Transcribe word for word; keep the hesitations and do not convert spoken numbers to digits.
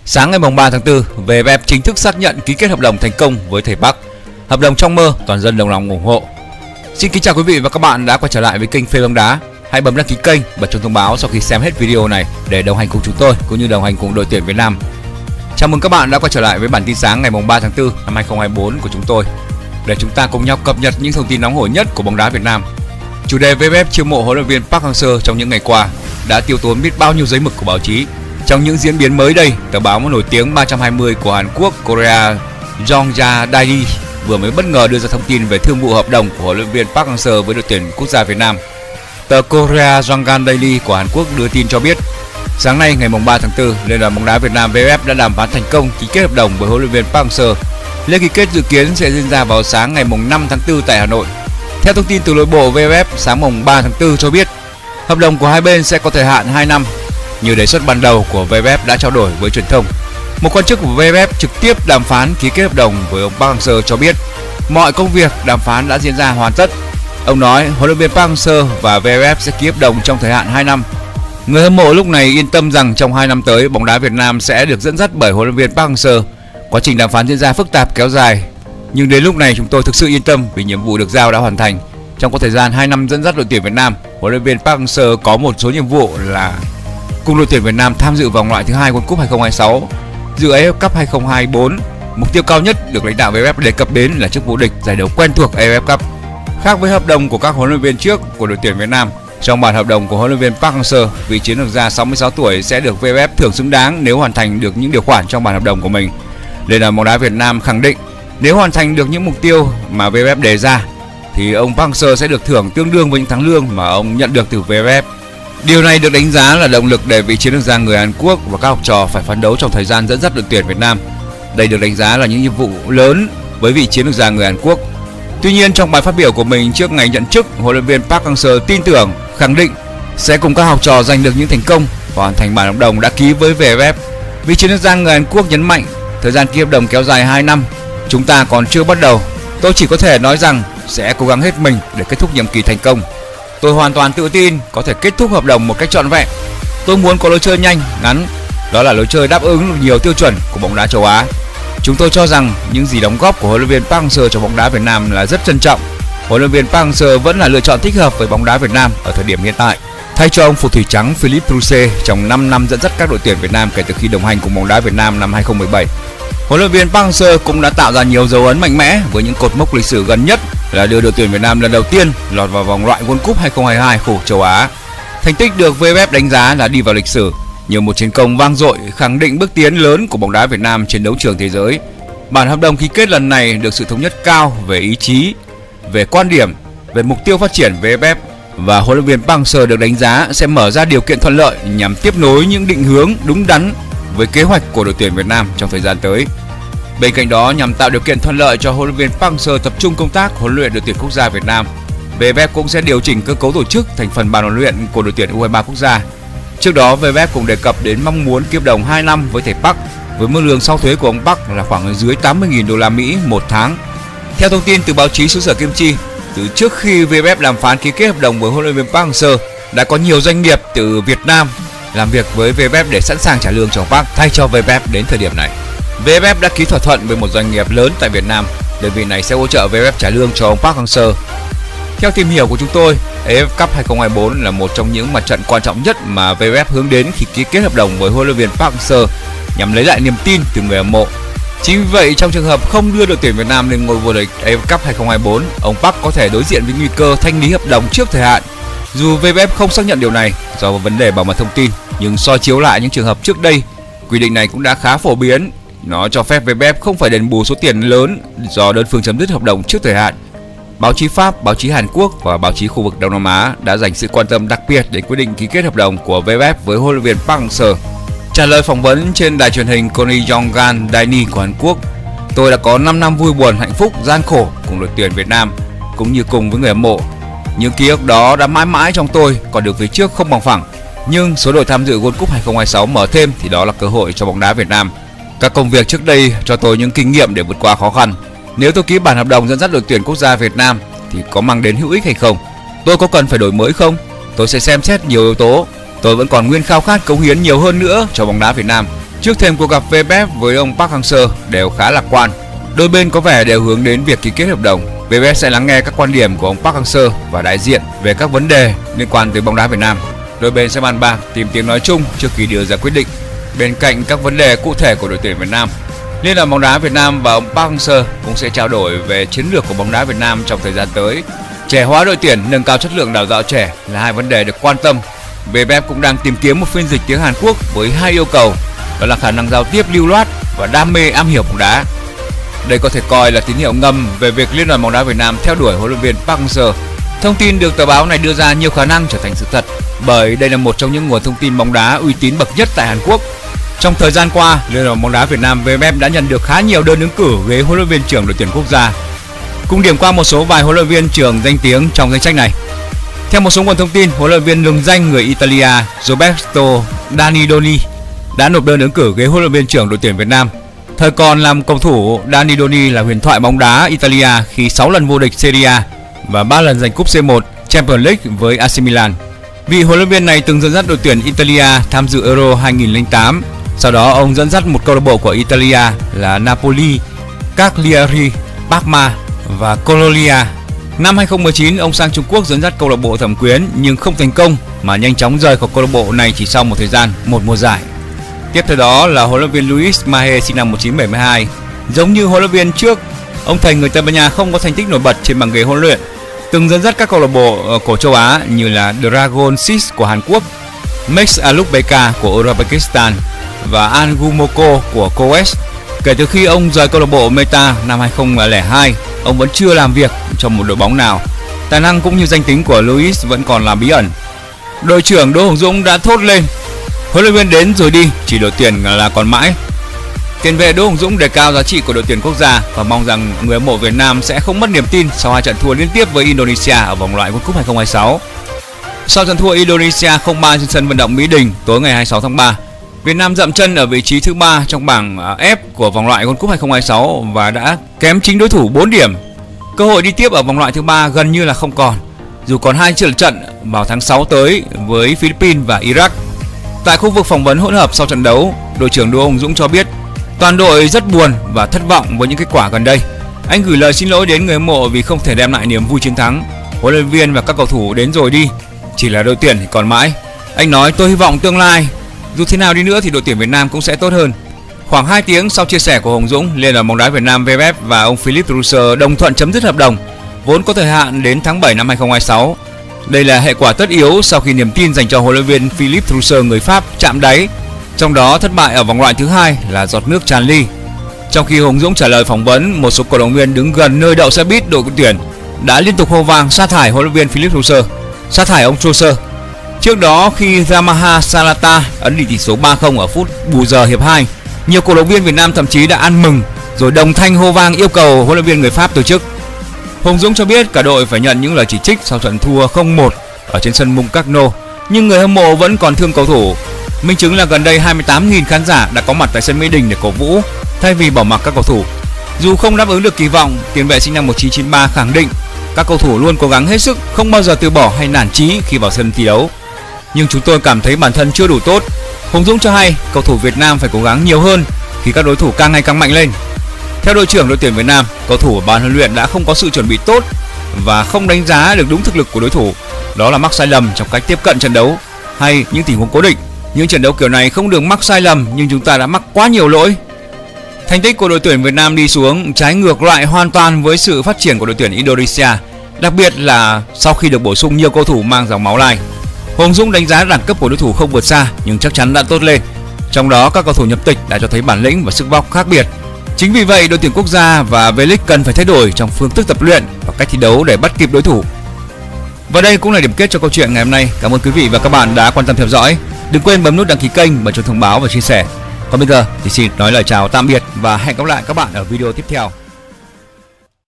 Sáng ngày ba tháng tư, vê ép ép chính thức xác nhận ký kết hợp đồng thành công với thầy Park. Hợp đồng trong mơ, toàn dân đồng lòng ủng hộ. Xin kính chào quý vị và các bạn đã quay trở lại với kênh Phê Bóng Đá. Hãy bấm đăng ký kênh, bật chuông thông báo sau khi xem hết video này để đồng hành cùng chúng tôi cũng như đồng hành cùng đội tuyển Việt Nam. Chào mừng các bạn đã quay trở lại với bản tin sáng ngày ba tháng tư năm hai không hai tư của chúng tôi để chúng ta cùng nhau cập nhật những thông tin nóng hổi nhất của bóng đá Việt Nam. Chủ đề vê ép ép chiêu mộ huấn luyện viên Park Hang-seo trong những ngày qua đã tiêu tốn biết bao nhiêu giấy mực của báo chí. Trong những diễn biến mới đây, tờ báo nổi tiếng ba trăm hai mươi của Hàn Quốc Korea Yongja Daily vừa mới bất ngờ đưa ra thông tin về thương vụ hợp đồng của huấn luyện viên Park Hang-seo với đội tuyển quốc gia Việt Nam. Tờ Korea Yongja Daily của Hàn Quốc đưa tin cho biết, sáng nay ngày ba tháng tư, Liên đoàn bóng đá Việt Nam vê ép ép đã đàm phán thành công ký kết hợp đồng với huấn luyện viên Park Hang-seo. Lễ ký kết dự kiến sẽ diễn ra vào sáng ngày năm tháng tư tại Hà Nội. Theo thông tin từ nội bộ vê ép ép, sáng ba tháng tư cho biết, hợp đồng của hai bên sẽ có thời hạn hai năm. Như đề xuất ban đầu của vê ép ép đã trao đổi với truyền thông, một quan chức của vê ép ép trực tiếp đàm phán ký kết hợp đồng với ông Park Hang-seo cho biết mọi công việc đàm phán đã diễn ra hoàn tất. Ông nói huấn luyện viên Park Hang-seo và vê ép ép sẽ ký hợp đồng trong thời hạn hai năm. Người hâm mộ lúc này yên tâm rằng trong hai năm tới, bóng đá Việt Nam sẽ được dẫn dắt bởi huấn luyện viên Park Hang-seo. Quá trình đàm phán diễn ra phức tạp kéo dài, nhưng đến lúc này chúng tôi thực sự yên tâm vì nhiệm vụ được giao đã hoàn thành. Trong có thời gian hai năm dẫn dắt đội tuyển Việt Nam, huấn luyện viên Park Hang-seo có một số nhiệm vụ là cùng đội tuyển Việt Nam tham dự vòng loại thứ hai World Cup hai không hai sáu, dự a ép ép Cup hai không hai tư. Mục tiêu cao nhất được lãnh đạo vê ép ép đề cập đến là chức vô địch giải đấu quen thuộc a ép ép Cup. Khác với hợp đồng của các huấn luyện viên trước của đội tuyển Việt Nam, trong bản hợp đồng của huấn luyện viên Park Hang-seo, vị chiến lược gia sáu mươi sáu tuổi sẽ được vê ép ép thưởng xứng đáng nếu hoàn thành được những điều khoản trong bản hợp đồng của mình. Liên đoàn bóng đá Việt Nam khẳng định nếu hoàn thành được những mục tiêu mà vê ép ép đề ra thì ông Park Hang-seo sẽ được thưởng tương đương với những tháng lương mà ông nhận được từ vê ép ép. Điều này được đánh giá là động lực để vị chiến lược gia người Hàn Quốc và các học trò phải phấn đấu trong thời gian dẫn dắt đội tuyển Việt Nam. Đây được đánh giá là những nhiệm vụ lớn với vị chiến lược gia người Hàn Quốc. Tuy nhiên, trong bài phát biểu của mình trước ngày nhận chức, huấn luyện viên Park Hang-seo tin tưởng, khẳng định sẽ cùng các học trò giành được những thành công và hoàn thành bản hợp đồng đã ký với vê ép ép. Vị chiến lược gia người Hàn Quốc nhấn mạnh thời gian ký hợp đồng kéo dài hai năm, chúng ta còn chưa bắt đầu. Tôi chỉ có thể nói rằng sẽ cố gắng hết mình để kết thúc nhiệm kỳ thành công. Tôi hoàn toàn tự tin có thể kết thúc hợp đồng một cách trọn vẹn. Tôi muốn có lối chơi nhanh, ngắn, đó là lối chơi đáp ứng được nhiều tiêu chuẩn của bóng đá châu Á. Chúng tôi cho rằng những gì đóng góp của huấn luyện viên Park Hang-seo cho bóng đá Việt Nam là rất trân trọng. Huấn luyện viên Park Hang-seo vẫn là lựa chọn thích hợp với bóng đá Việt Nam ở thời điểm hiện tại, thay cho ông phù thủy trắng Philippe Trousse trong năm năm dẫn dắt các đội tuyển Việt Nam kể từ khi đồng hành cùng bóng đá Việt Nam năm hai không một bảy. Huấn luyện viên Park Hang-seo cũng đã tạo ra nhiều dấu ấn mạnh mẽ với những cột mốc lịch sử gần nhất là đưa đội tuyển Việt Nam lần đầu tiên lọt vào vòng loại World Cup hai không hai hai khu vực châu Á. Thành tích được vê ép ép đánh giá là đi vào lịch sử, như một chiến công vang dội khẳng định bước tiến lớn của bóng đá Việt Nam trên đấu trường thế giới. Bản hợp đồng ký kết lần này được sự thống nhất cao về ý chí, về quan điểm, về mục tiêu phát triển vê ép ép và huấn luyện viên Park Hang-seo được đánh giá sẽ mở ra điều kiện thuận lợi nhằm tiếp nối những định hướng đúng đắn với kế hoạch của đội tuyển Việt Nam trong thời gian tới. Bên cạnh đó, nhằm tạo điều kiện thuận lợi cho huấn luyện viên Park Hang-seo tập trung công tác huấn luyện đội tuyển quốc gia Việt Nam, vê ép ép cũng sẽ điều chỉnh cơ cấu tổ chức thành phần ban huấn luyện của đội tuyển u hai ba quốc gia. Trước đó, vê ép ép cũng đề cập đến mong muốn ký hợp đồng hai năm với thầy Park với mức lương sau thuế của ông Park là khoảng dưới tám mươi nghìn đô la Mỹ một tháng. Theo thông tin từ báo chí xứ sở Kim Chi, từ trước khi vê ép ép đàm phán ký kết hợp đồng với huấn luyện viên Park Hang-seo, đã có nhiều doanh nghiệp từ Việt Nam làm việc với vê ép ép để sẵn sàng trả lương cho ông Park thay cho vê ép ép đến thời điểm này. vê ép ép đã ký thỏa thuận với một doanh nghiệp lớn tại Việt Nam, đơn vị này sẽ hỗ trợ vê ép ép trả lương cho ông Park Hang-seo. Theo tìm hiểu của chúng tôi, a ép ép Cup hai không hai tư là một trong những mặt trận quan trọng nhất mà vê ép ép hướng đến khi ký kết hợp đồng với huấn luyện viên Park Hang-seo nhằm lấy lại niềm tin từ người hâm mộ. Chính vì vậy, trong trường hợp không đưa đội tuyển Việt Nam lên ngôi vô địch a ép ép Cup hai không hai tư, ông Park có thể đối diện với nguy cơ thanh lý hợp đồng trước thời hạn. Dù vê ép ép không xác nhận điều này do vấn đề bảo mật thông tin, nhưng soi chiếu lại những trường hợp trước đây, quy định này cũng đã khá phổ biến. Nó cho phép vê ép ép không phải đền bù số tiền lớn do đơn phương chấm dứt hợp đồng trước thời hạn. Báo chí Pháp, báo chí Hàn Quốc và báo chí khu vực Đông Nam Á đã dành sự quan tâm đặc biệt đến quyết định ký kết hợp đồng của vê ép ép với huấn luyện viên Park Hang-seo. Trả lời phỏng vấn trên đài truyền hình Korea Yongja Daily của Hàn Quốc, tôi đã có năm năm vui buồn, hạnh phúc, gian khổ cùng đội tuyển Việt Nam, cũng như cùng với người hâm mộ. Những ký ức đó đã mãi mãi trong tôi, còn được phía trước không bằng phẳng. Nhưng số đội tham dự World Cup hai không hai sáu mở thêm thì đó là cơ hội cho bóng đá Việt Nam. Các công việc trước đây cho tôi những kinh nghiệm để vượt qua khó khăn. Nếu tôi ký bản hợp đồng dẫn dắt đội tuyển quốc gia Việt Nam thì có mang đến hữu ích hay không? Tôi có cần phải đổi mới không? Tôi sẽ xem xét nhiều yếu tố. Tôi vẫn còn nguyên khao khát cống hiến nhiều hơn nữa cho bóng đá Việt Nam. Trước thềm cuộc gặp vê ép ép với ông Park Hang-seo đều khá lạc quan. Đôi bên có vẻ đều hướng đến việc ký kết hợp đồng. vê ép ép sẽ lắng nghe các quan điểm của ông Park Hang-seo và đại diện về các vấn đề liên quan tới bóng đá Việt Nam. Đôi bên sẽ bàn bạc tìm tiếng nói chung trước khi đưa ra quyết định. Bên cạnh các vấn đề cụ thể của đội tuyển Việt Nam, Liên đoàn bóng đá Việt Nam và ông Park Hang-seo cũng sẽ trao đổi về chiến lược của bóng đá Việt Nam trong thời gian tới. Trẻ hóa đội tuyển, nâng cao chất lượng đào tạo trẻ là hai vấn đề được quan tâm. vê ép ép cũng đang tìm kiếm một phiên dịch tiếng Hàn Quốc với hai yêu cầu, đó là khả năng giao tiếp lưu loát và đam mê am hiểu bóng đá. Đây có thể coi là tín hiệu ngầm về việc Liên đoàn bóng đá Việt Nam theo đuổi huấn luyện viên Park Hang-seo. Thông tin được tờ báo này đưa ra nhiều khả năng trở thành sự thật, bởi đây là một trong những nguồn thông tin bóng đá uy tín bậc nhất tại Hàn Quốc. Trong thời gian qua, Liên đoàn bóng đá Việt Nam vê ép ép đã nhận được khá nhiều đơn ứng cử ghế huấn luyện viên trưởng đội tuyển quốc gia. Cùng điểm qua một số vài huấn luyện viên trưởng danh tiếng trong danh sách này. Theo một số nguồn thông tin, huấn luyện viên lừng danh người Italia Roberto Danidoni đã nộp đơn ứng cử ghế huấn luyện viên trưởng đội tuyển Việt Nam. Thời còn làm cầu thủ, Danidoni là huyền thoại bóng đá Italia khi sáu lần vô địch Serie A và ba lần giành cúp xê một Champions League với a xê Milan. Vị huấn luyện viên này từng dẫn dắt đội tuyển Italia tham dự Euro hai nghìn lẻ tám. Sau đó ông dẫn dắt một câu lạc bộ của Italia là Napoli, Cagliari, Parma và Colonia. Năm hai không một chín, ông sang Trung Quốc dẫn dắt câu lạc bộ Thẩm Quyến nhưng không thành công mà nhanh chóng rời khỏi câu lạc bộ này chỉ sau một thời gian, một mùa giải. Tiếp theo đó là huấn luyện viên Luis Mahe sinh năm một nghìn chín trăm bảy mươi hai. Giống như huấn luyện viên trước, ông thầy người Tây Ban Nha không có thành tích nổi bật trên bảng ghế huấn luyện. Từng dẫn dắt các câu lạc bộ của châu Á như là Dragon Six của Hàn Quốc, Max Alubeka của Uzbekistan và Angumoko của Kuwait. Kể từ khi ông rời câu lạc bộ Meta năm hai không không hai, ông vẫn chưa làm việc cho một đội bóng nào. Tài năng cũng như danh tính của Luis vẫn còn là bí ẩn. Đội trưởng Đỗ Hùng Dũng đã thốt lên: huấn luyện viên đến rồi đi, chỉ đội tuyển là còn mãi. Tiền vệ Đỗ Hùng Dũng đề cao giá trị của đội tuyển quốc gia và mong rằng người hâm mộ Việt Nam sẽ không mất niềm tin sau hai trận thua liên tiếp với Indonesia ở vòng loại World Cup hai không hai sáu. Sau trận thua Indonesia không ba trên sân vận động Mỹ Đình tối ngày hai mươi sáu tháng ba, Việt Nam dậm chân ở vị trí thứ ba trong bảng F của vòng loại World Cup hai không hai sáu và đã kém chính đối thủ bốn điểm. Cơ hội đi tiếp ở vòng loại thứ ba gần như là không còn, dù còn hai trận trận vào tháng sáu tới với Philippines và Iraq. Tại khu vực phỏng vấn hỗn hợp sau trận đấu, đội trưởng Đỗ Hùng Dũng cho biết toàn đội rất buồn và thất vọng với những kết quả gần đây. Anh gửi lời xin lỗi đến người hâm mộ vì không thể đem lại niềm vui chiến thắng. Huấn luyện viên và các cầu thủ đến rồi đi, chỉ là đội tuyển thì còn mãi. Anh nói tôi hy vọng tương lai dù thế nào đi nữa thì đội tuyển Việt Nam cũng sẽ tốt hơn. Khoảng hai tiếng sau chia sẻ của Hùng Dũng, Liên đoàn bóng đá Việt Nam vê ép ép và ông Philippe Trousseur đồng thuận chấm dứt hợp đồng vốn có thời hạn đến tháng bảy năm hai không hai sáu. Đây là hệ quả tất yếu sau khi niềm tin dành cho huấn luyện viên Philippe Trousseur người Pháp chạm đáy, trong đó thất bại ở vòng loại thứ hai là giọt nước tràn ly. Trong khi Hùng Dũng trả lời phỏng vấn, một số cổ động viên đứng gần nơi đậu xe buýt đội tuyển đã liên tục hô vang sa thải huấn luyện viên Philippe Trousseur, sa thải ông Trousseur. Trước đó khi Yamaha Salata ấn định tỷ số ba không ở phút bù giờ hiệp hai, nhiều cổ động viên Việt Nam thậm chí đã ăn mừng rồi đồng thanh hô vang yêu cầu huấn luyện viên người Pháp từ chức. Hùng Dũng cho biết cả đội phải nhận những lời chỉ trích sau trận thua không một ở trên sân Moncagno, nhưng người hâm mộ vẫn còn thương cầu thủ. Minh chứng là gần đây hai mươi tám nghìn khán giả đã có mặt tại sân Mỹ Đình để cổ vũ thay vì bỏ mặc các cầu thủ. Dù không đáp ứng được kỳ vọng, tiền vệ sinh năm một nghìn chín trăm chín mươi ba khẳng định các cầu thủ luôn cố gắng hết sức, không bao giờ từ bỏ hay nản chí khi vào sân thi đấu. Nhưng chúng tôi cảm thấy bản thân chưa đủ tốt. Hùng Dũng cho hay cầu thủ Việt Nam phải cố gắng nhiều hơn khi các đối thủ càng ngày càng mạnh lên. Theo đội trưởng đội tuyển Việt Nam, cầu thủ ở ban huấn luyện đã không có sự chuẩn bị tốt và không đánh giá được đúng thực lực của đối thủ. Đó là mắc sai lầm trong cách tiếp cận trận đấu hay những tình huống cố định. Những trận đấu kiểu này không được mắc sai lầm, nhưng chúng ta đã mắc quá nhiều lỗi. Thành tích của đội tuyển Việt Nam đi xuống trái ngược lại hoàn toàn với sự phát triển của đội tuyển Indonesia, đặc biệt là sau khi được bổ sung nhiều cầu thủ mang dòng máu lai. Hùng Dũng đánh giá đẳng cấp của đối thủ không vượt xa nhưng chắc chắn đã tốt lên. Trong đó các cầu thủ nhập tịch đã cho thấy bản lĩnh và sức vóc khác biệt. Chính vì vậy đội tuyển quốc gia và V-League cần phải thay đổi trong phương thức tập luyện và cách thi đấu để bắt kịp đối thủ. Và đây cũng là điểm kết cho câu chuyện ngày hôm nay. Cảm ơn quý vị và các bạn đã quan tâm theo dõi. Đừng quên bấm nút đăng ký kênh, bật chuông thông báo và chia sẻ. Còn bây giờ thì xin nói lời chào tạm biệt và hẹn gặp lại các bạn ở video tiếp theo.